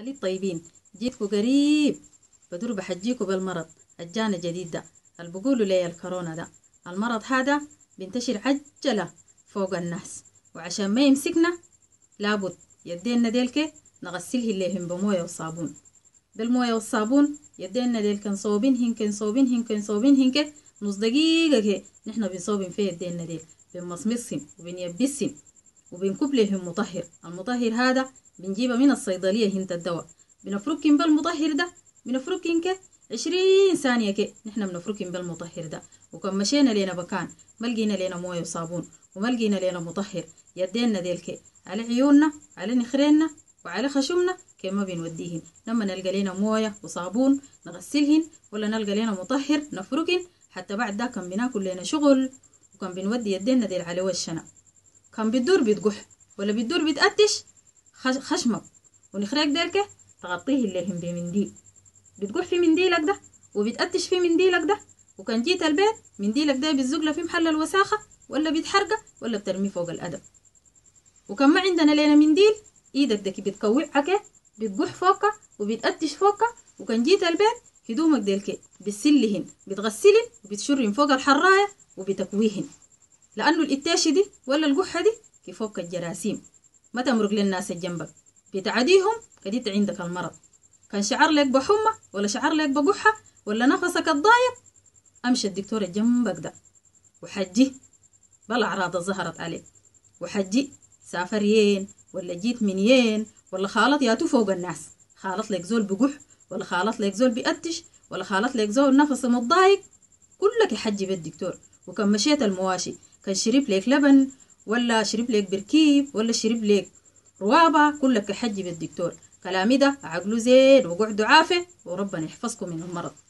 أهلي الطيبين، جيتكو قريب بدور بحجيكو بالمرض الجانا جديد ده اللي بقولوا لي الكورونا ده. المرض هذا بينتشر عجلة فوق الناس، وعشان ما يمسكنا لابد يدينا ديلك نغسله الليهم بمويه وصابون. بالمويه والصابون يدينا ديلك نصوبين هنك نص دقيقة كي نحن بنصوبين فيه يدينا ديل، بنمصمصهم وبنيبسهم وبنكب لهم مطهر. المطهر هذا بنجيبه من الصيدلية هنت الدواء، بنفركين بالمطهر ده، بنفركين كي 20 ثانية كي نحن بنفركين بالمطهر ده. وكم مشينا لنا بكان ملقينا لنا مويه وصابون وملقينا لنا مطهر، يدينا ديل كي على عيوننا على نخريننا وعلى خشمنا كي ما بنوديهن. لما نلقى لنا مويه وصابون نغسلهن، ولا نلقى لنا مطهر نفركن. حتى بعد ده كان بناكل لنا شغل، وكان بنودي يدينا ديل على وشنا. كان بتدور بتقح ولا بتدور بتقتش خشمك ونخريك ديلك تغطيه الليهم بمنديل، بتقح في منديلك ده وبتقتش في منديلك ده. وكان جيت البيت منديلك ده بتزقله في محل الوساخة ولا بتحرقه ولا بترميه فوق الأدب. وكان ما عندنا لنا منديل، ايدك دك بتكوعك بتقح فوقك وبتقتش فوقك. وكان جيت البيت هدومك ديلك بتسلهن بتغسلن وبتشرين فوق الحراية وبتكويهن، لأنه الإتاشة دي ولا القحة دي في فوق الجراثيم ما تمرق للناس جنبك بتعديهم كديت عندك المرض. كان شعر لك بحمى ولا شعر لك بقحة ولا نفسك الضايق، أمشي الدكتور جنبك ده وحجي بالأعراض ظهرت عليك، وحجي سافرين ولا جيت منين ولا خالط ياتو فوق الناس، خالط لك زول بقح ولا خالط لك زول بيقتش ولا خالط لك زول نفسه متضايق، كلك يحجي بالدكتور. وكان مشيت المواشي كان شرب لك لبن ولا شرب لك بركيب ولا شرب لك روابة، كلك يحجي بالدكتور. كلامي ده عقله زين وقعدوا عافية وربنا يحفظكم من المرض.